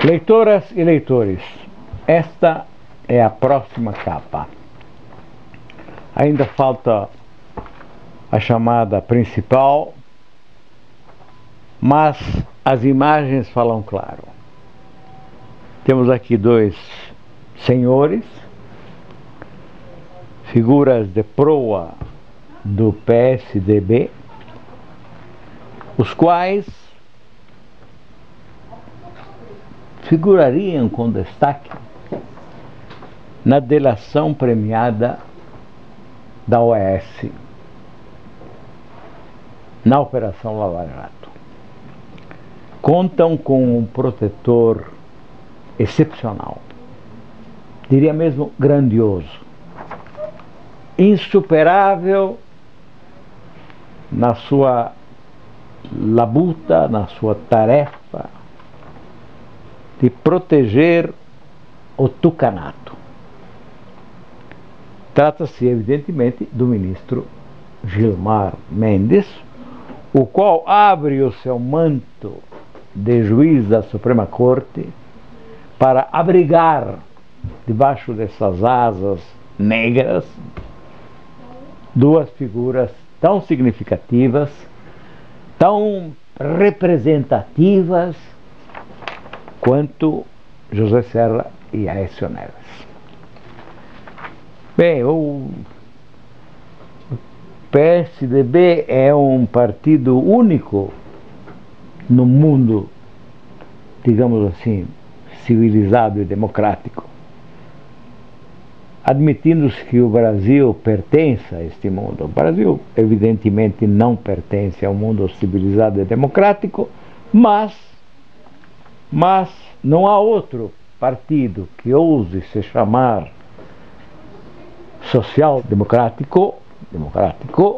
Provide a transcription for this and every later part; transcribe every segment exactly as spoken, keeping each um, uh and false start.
Leitoras e leitores, esta é a próxima capa. Ainda falta a chamada principal, mas as imagens falam claro. Temos aqui dois senhores, figuras de proa do P S D B, os quais figurariam com destaque na delação premiada da O A S na Operação Lava Jato. Contam com um protetor excepcional, diria mesmo grandioso, insuperável na sua labuta, na sua tarefa de proteger o tucanato. Trata-se, evidentemente, do ministro Gilmar Mendes, o qual abre o seu manto de juiz da Suprema Corte para abrigar debaixo dessas asas negras duas figuras tão significativas, tão representativas quanto José Serra e Aécio Neves. Bem, o P S D B é um partido único no mundo, digamos assim, civilizado e democrático, admitindo-se que o Brasil pertence a este mundo. O Brasil, evidentemente, não pertence ao mundo civilizado e democrático, mas Mas não há outro partido que ouse se chamar social-democrático democrático,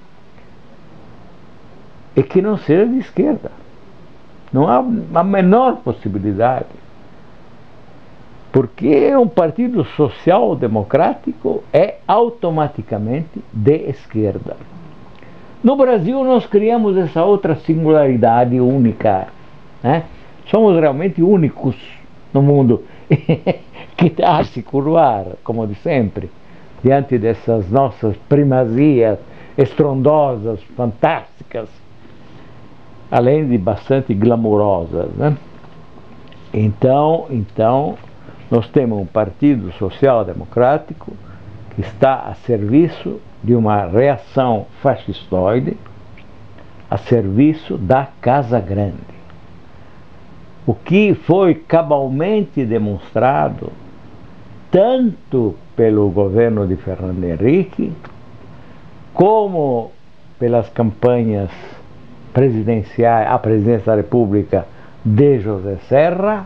e que não seja de esquerda. Não há a menor possibilidade. Porque um partido social-democrático é automaticamente de esquerda. No Brasil nós criamos essa outra singularidade única, né? Somos realmente únicos no mundo, que está a se curvar, como de sempre, diante dessas nossas primazias estrondosas, fantásticas, além de bastante glamourosas, né? Então, então, nós temos um partido social-democrático que está a serviço de uma reação fascistoide, a serviço da Casa Grande. O que foi cabalmente demonstrado tanto pelo governo de Fernando Henrique, como pelas campanhas presidenciais, à presidência da República de José Serra,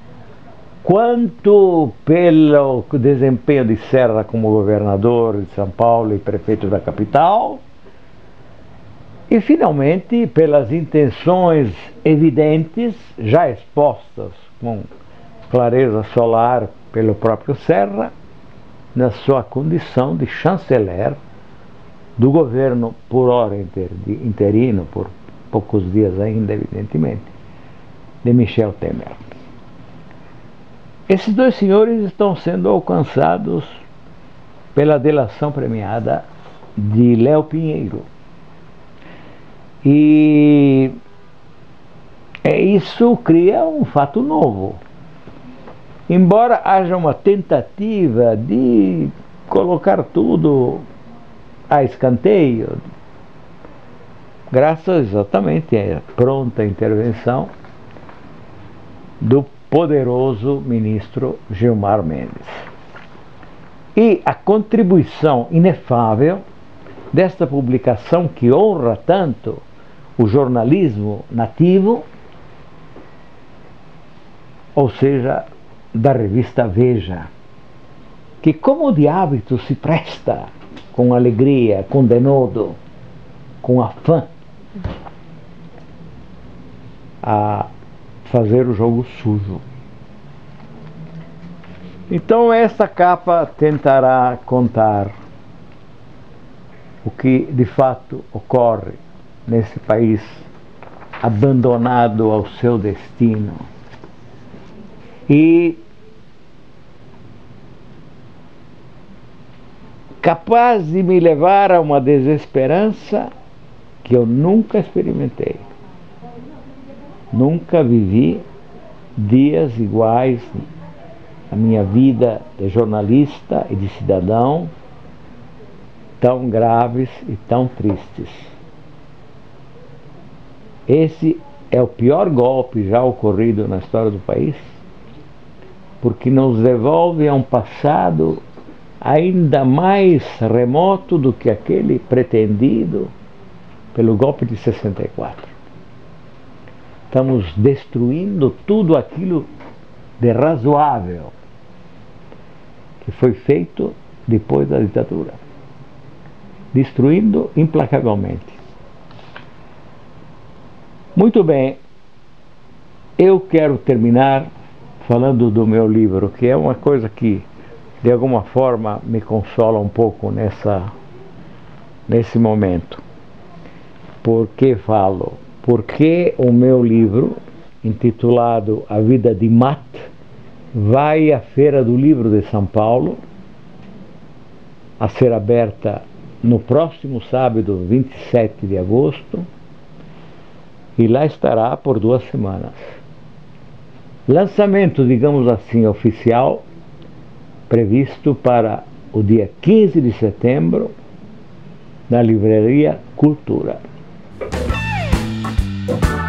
quanto pelo desempenho de Serra como governador de São Paulo e prefeito da capital, e finalmente pelas intenções evidentes, já expostas com clareza solar pelo próprio Serra, na sua condição de chanceler do governo, por hora interino, por poucos dias ainda, evidentemente, de Michel Temer. Esses dois senhores estão sendo alcançados pela delação premiada de Léo Pinheiro. E isso cria um fato novo. Embora haja uma tentativa de colocar tudo a escanteio, graças exatamente à pronta intervenção do poderoso ministro Gilmar Mendes. E a contribuição inefável desta publicação que honra tanto o jornalismo nativo, ou seja, da revista Veja, que como de hábito se presta com alegria, com denodo, com afã, a fazer o jogo sujo. Então essa capa tentará contar o que de fato ocorre nesse país abandonado ao seu destino, e capaz de me levar a uma desesperança que eu nunca experimentei. Nunca vivi dias iguais na minha vida de jornalista e de cidadão, tão graves e tão tristes. Esse é o pior golpe já ocorrido na história do país, porque nos devolve a um passado ainda mais remoto do que aquele pretendido pelo golpe de sessenta e quatro. Estamos destruindo tudo aquilo de razoável que foi feito depois da ditadura, destruindo implacavelmente. Muito bem, eu quero terminar falando do meu livro, que é uma coisa que de alguma forma me consola um pouco nessa, nesse momento. Por que falo? Porque o meu livro, intitulado A Vida de Matt, vai à Feira do Livro de São Paulo, a ser aberta no próximo sábado, vinte e sete de agosto, e lá estará por duas semanas. Lançamento, digamos assim, oficial, previsto para o dia quinze de setembro, na Livraria Cultura.